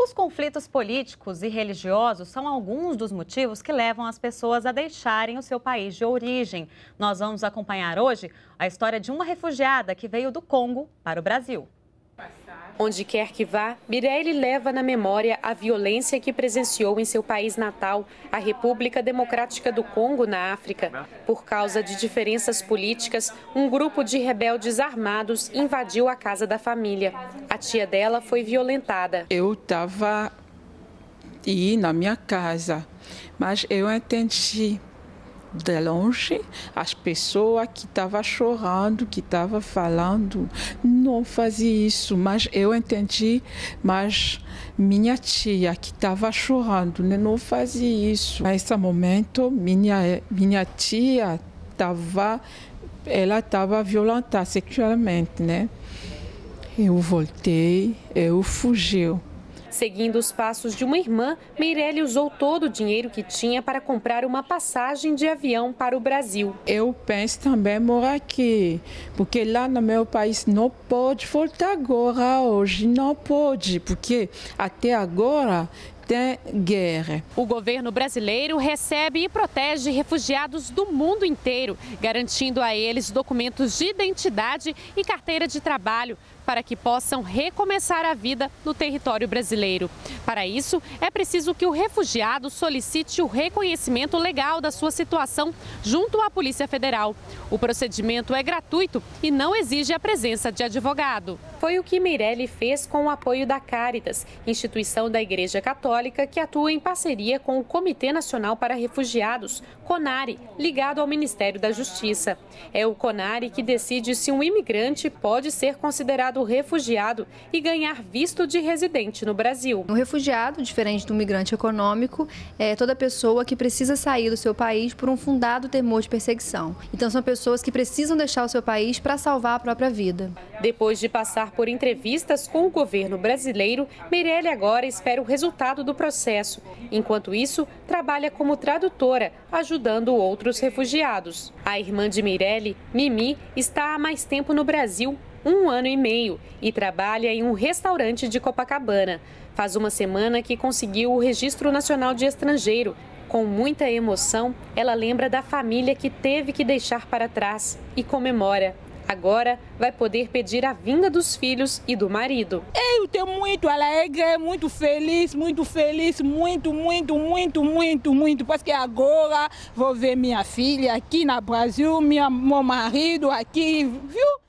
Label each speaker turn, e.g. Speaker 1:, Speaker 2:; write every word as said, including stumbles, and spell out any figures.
Speaker 1: Os conflitos políticos e religiosos são alguns dos motivos que levam as pessoas a deixarem o seu país de origem. Nós vamos acompanhar hoje a história de uma refugiada que veio do Congo para o Brasil.
Speaker 2: Onde quer que vá, Mirelle leva na memória a violência que presenciou em seu país natal, a República Democrática do Congo, na África. Por causa de diferenças políticas, um grupo de rebeldes armados invadiu a casa da família. A tia dela foi violentada.
Speaker 3: Eu estava aí na minha casa, mas eu entendi de longe as pessoas que estavam chorando, que estavam falando, não fazia isso, mas eu entendi, mas minha tia que estava chorando, não fazia isso. Nesse momento, minha, minha tia estava, ela estava violenta sexualmente, né? Eu voltei, eu fugi.
Speaker 2: Seguindo os passos de uma irmã, Mirelle usou todo o dinheiro que tinha para comprar uma passagem de avião para o Brasil.
Speaker 3: Eu penso também morar aqui, porque lá no meu país não pode voltar agora, hoje não pode, porque até agora tem guerra.
Speaker 2: O governo brasileiro recebe e protege refugiados do mundo inteiro, garantindo a eles documentos de identidade e carteira de trabalho, para que possam recomeçar a vida no território brasileiro. Para isso, é preciso que o refugiado solicite o reconhecimento legal da sua situação junto à Polícia Federal. O procedimento é gratuito e não exige a presença de advogado. Foi o que Mirelle fez com o apoio da Caritas, instituição da Igreja Católica que atua em parceria com o Comitê Nacional para Refugiados, CONARE, ligado ao Ministério da Justiça. É o CONARE que decide se um imigrante pode ser considerado refugiado e ganhar visto de residente no Brasil.
Speaker 4: O refugiado, diferente do migrante econômico, é toda pessoa que precisa sair do seu país por um fundado temor de perseguição. Então são pessoas que precisam deixar o seu país para salvar a própria vida.
Speaker 2: Depois de passar por entrevistas com o governo brasileiro, Mirelle agora espera o resultado do processo. Enquanto isso, trabalha como tradutora, ajudando outros refugiados. A irmã de Mirelle, Mimi, está há mais tempo no Brasil, um ano e meio, e trabalha em um restaurante de Copacabana. Faz uma semana que conseguiu o Registro Nacional de Estrangeiro. Com muita emoção, ela lembra da família que teve que deixar para trás e comemora. Agora vai poder pedir a vinda dos filhos e do marido.
Speaker 5: Eu estou muito alegre, muito feliz, muito feliz, muito, muito, muito, muito, muito, porque agora vou ver minha filha aqui no Brasil, minha, meu marido aqui, viu?